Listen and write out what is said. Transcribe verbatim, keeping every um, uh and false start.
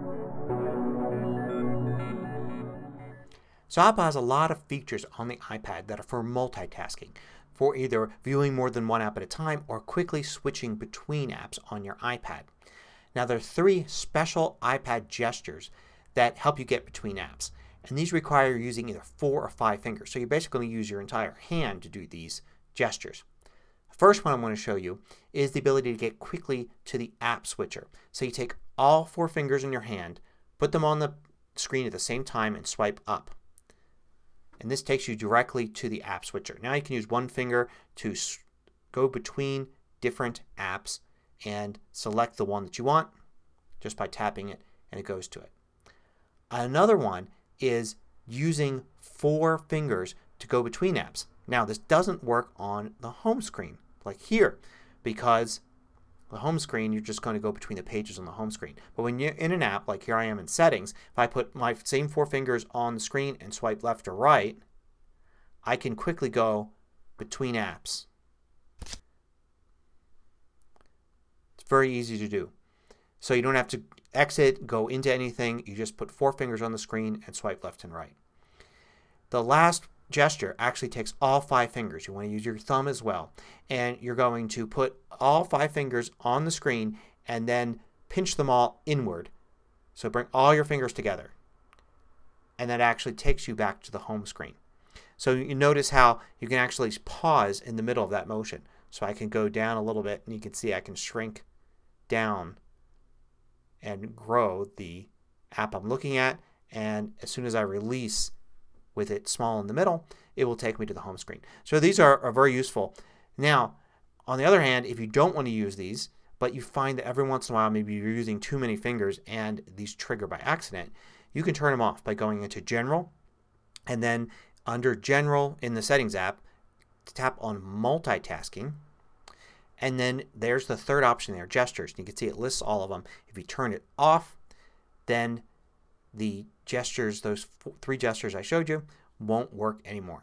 So Apple has a lot of features on the iPad that are for multitasking, for either viewing more than one app at a time or quickly switching between apps on your iPad. Now there are three special iPad gestures that help you get between apps. And these require using either four or five fingers. So you basically use your entire hand to do these gestures. The first one I want to show you is the ability to get quickly to the app switcher. So you take all four fingers in your hand, put them on the screen at the same time and swipe up. And this takes you directly to the app switcher. Now you can use one finger to go between different apps and select the one that you want just by tapping it and it goes to it. Another one is using four fingers to go between apps. Now this doesn't work on the home screen like here because the home screen you're just going to go between the pages on the home screen. But when you're in an app like here I am in settings, if I put my same four fingers on the screen and swipe left or right, I can quickly go between apps. It's very easy to do. So you don't have to exit, go into anything. You just put four fingers on the screen and swipe left and right. The last gesture actually takes all five fingers. You want to use your thumb as well. And you're going to put all five fingers on the screen and then pinch them all inward. So bring all your fingers together. And that actually takes you back to the home screen. So you notice how you can actually pause in the middle of that motion. So I can go down a little bit and you can see I can shrink down and grow the app I'm looking at, and as soon as I release with it small in the middle it will take me to the home screen. So these are, are very useful. Now on the other hand, if you don't want to use these but you find that every once in a while maybe you're using too many fingers and these trigger by accident, you can turn them off by going into General and then under General in the Settings app tap on Multitasking. And then there's the third option there, Gestures. You can see it lists all of them. If you turn it off, then the gestures, those four, three gestures I showed you, won't work anymore.